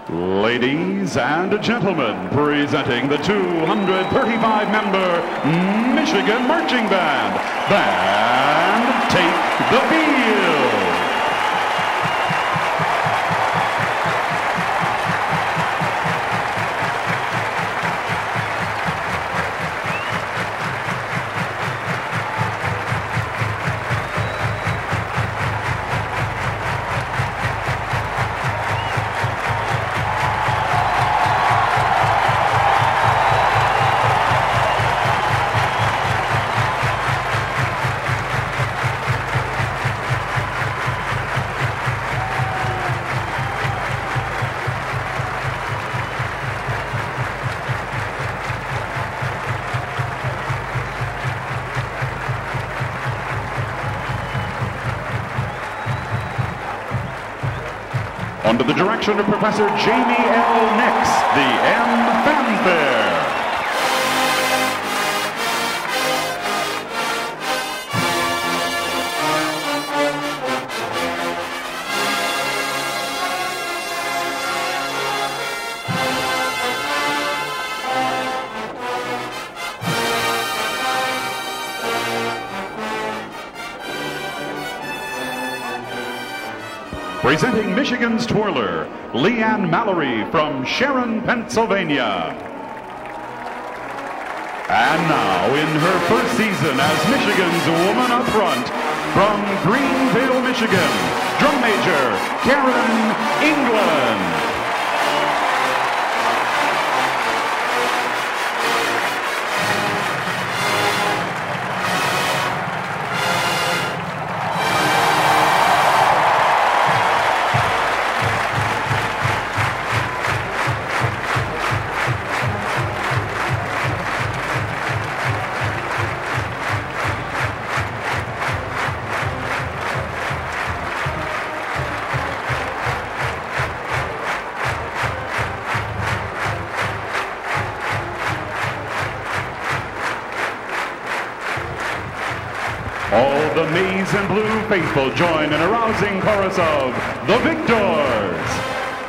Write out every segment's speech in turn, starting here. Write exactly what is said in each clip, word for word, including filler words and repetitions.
Ladies and gentlemen, presenting the two hundred thirty-five member Michigan Marching Band. Band, take the field. Under the direction of Professor Jamie L. Nix, the M Fanfare. Presenting Michigan's twirler, Leanne Mallory from Sharon, Pennsylvania. And now, in her first season as Michigan's woman up front, from Greenville, Michigan, drum major, Karen England. All the maize and blue faithful join in a rousing chorus of the Victors.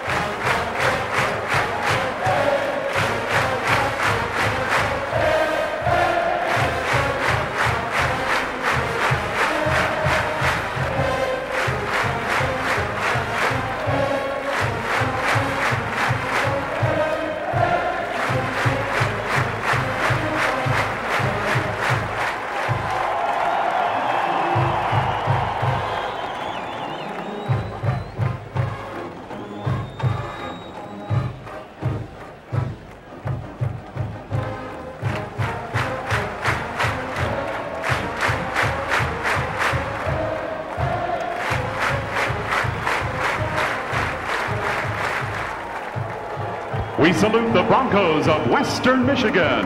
We salute the Broncos of Western Michigan.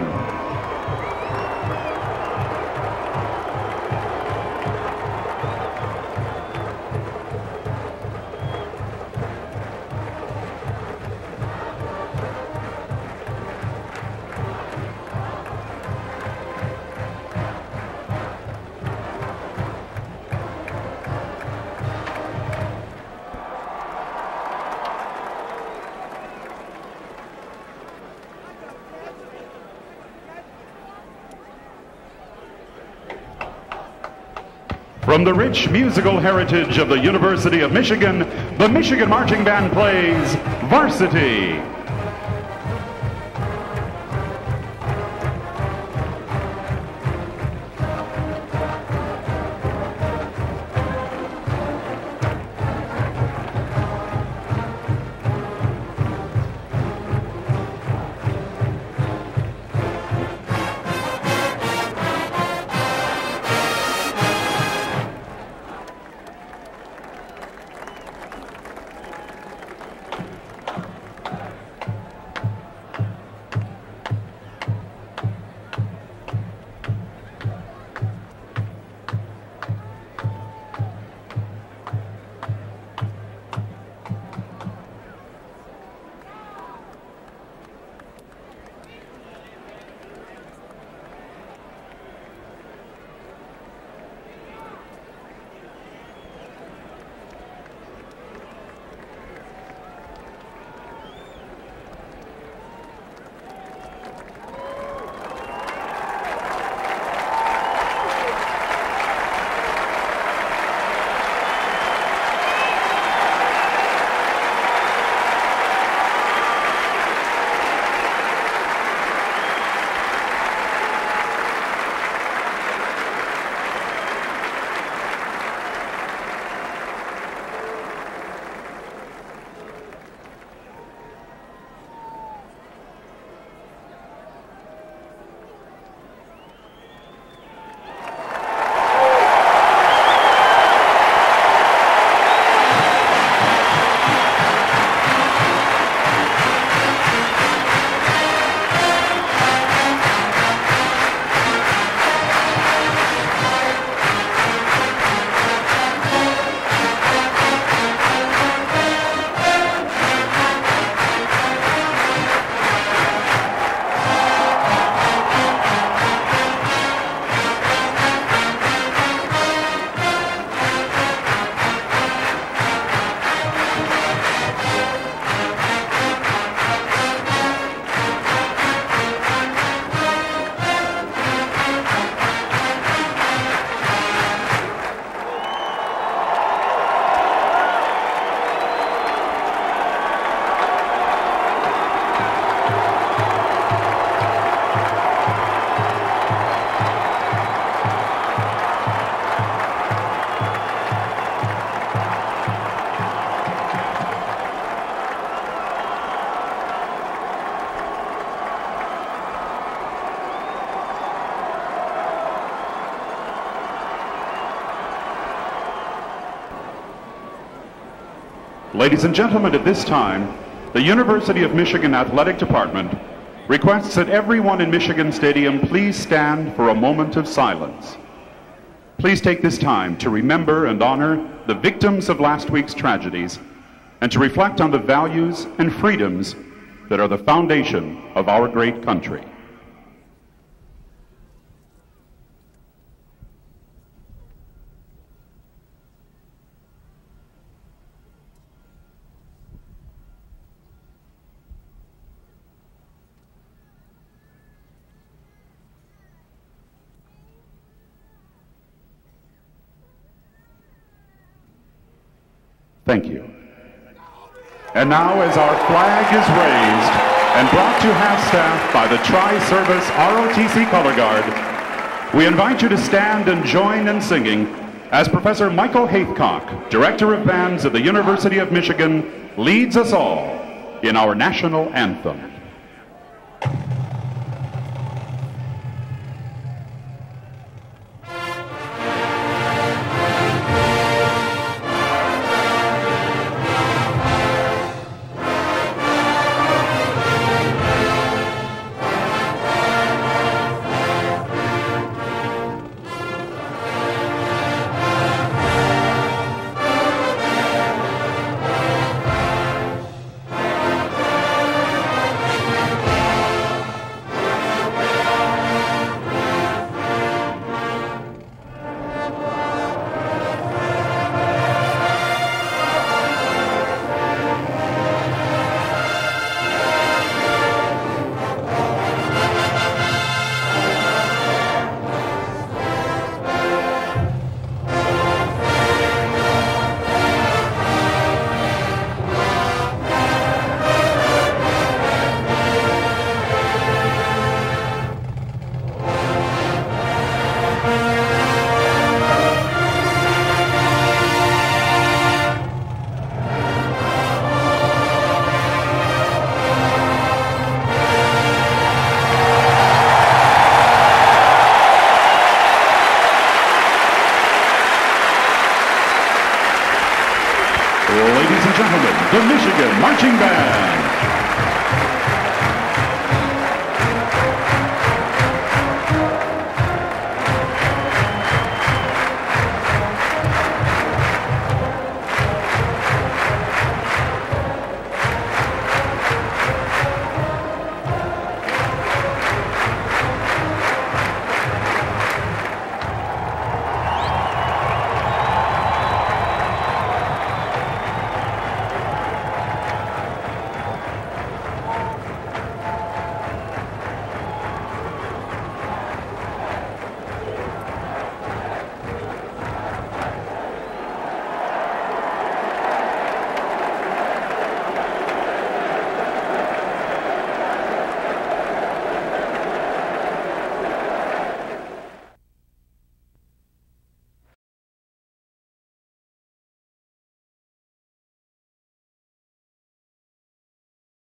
From the rich musical heritage of the University of Michigan, the Michigan Marching Band plays Varsity. Ladies and gentlemen, at this time, the University of Michigan Athletic Department requests that everyone in Michigan Stadium please stand for a moment of silence. Please take this time to remember and honor the victims of last week's tragedies and to reflect on the values and freedoms that are the foundation of our great country. Thank you. And now, as our flag is raised and brought to half-staff by the Tri-Service R O T C Color Guard, we invite you to stand and join in singing as Professor Michael Haithcock, Director of Bands at the University of Michigan, leads us all in our national anthem. Ladies and gentlemen, the Michigan Marching Band.